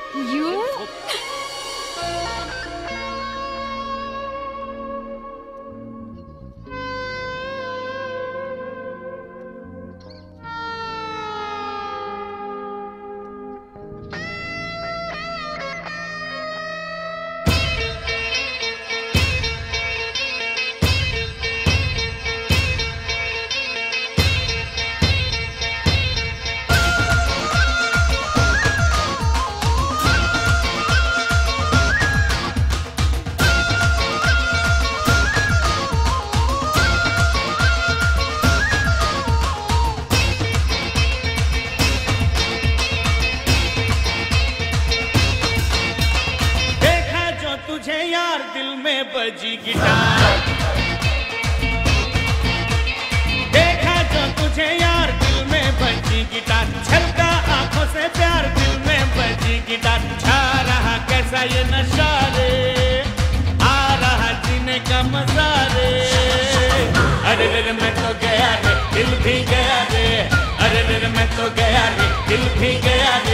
You बजी guitar, देखा जो तुझे यार दिल में बजी गिटार, छलका आंखों से प्यार दिल में बजी गिटार, छा रहा कैसा ये नशा रे, आ रहा जीने का मजा रे, अरे रे मैं तो गया रे दिल भी गया रे, अरे रे मैं तो गया रे दिल भी गया रे।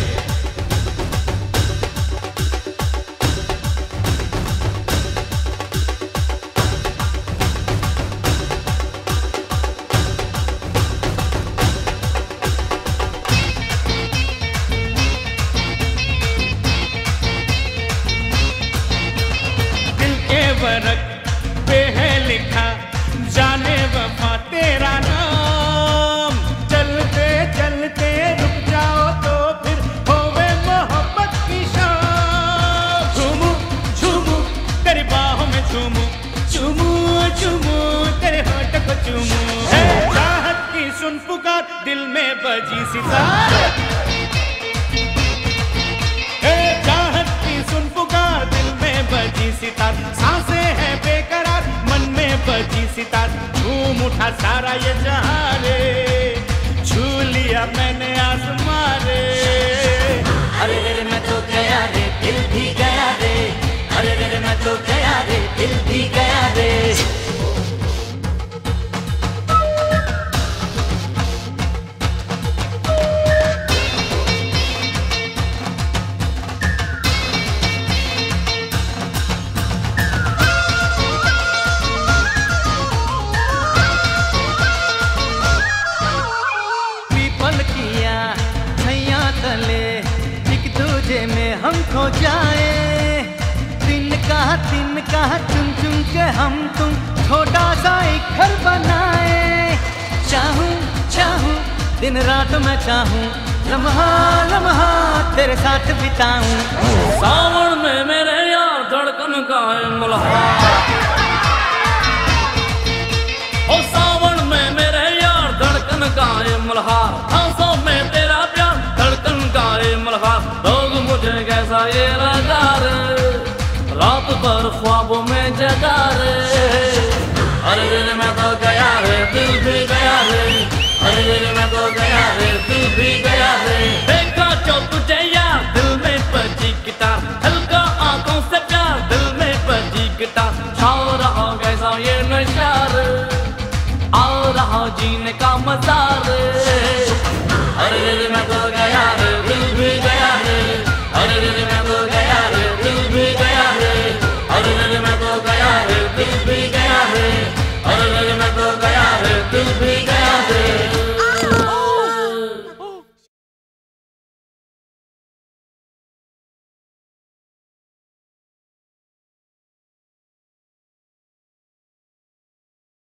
वरक पे है लिखा जाने वफा तेरा नाम, चलते चलते रुक जाओ तो फिर होवे मोहब्बत की शाम, झूमू झूमू तेरी बाहों में झूमू, चूमू चूमू तेरे होठ को चूमू, है चाहत की सुन पुकार दिल में बजी सितार, चाहत की सुन पुकार दिल में बजी सितार, सांसें हैं बेकरार मन में बजी सितार, झूम उठा सारा ये जहां रे, छू लिया मैंने आसमां रे, अरे रे मैं तो गया रे दिल भी गया रे, अरे रे मैं तो गया रे दिल भी गया रे। में हम खो जाए तिनका चुन चुन के हम तुम छोटा सा एक घर बनाए, चाहूं चाहूं दिन रात मैं चाहूं, लम्हा लम्हा तेरे साथ बिताऊं, सावन में मेरे यार धड़कन का है मल्हार, ओ सावन में मेरे यार धड़कन का है मल्हार, सांसों में तेरा प्यार धड़कन का है मल्हार, लोग मुझे कैसा ये लगा रे, रात भर ख्वाबों में जगा रे, अरे रे मैं तो गया रे दिल भी गया रे, अरे रे मैं तो गया रे दिल भी गया रे, देखा जो तुझे यार दिल में बजी गिटार, हल्का आंखों से प्यार दिल में बजी गिटार, छा रहा कैसा ये नशा रे, आ रहा जीने का मजा रे।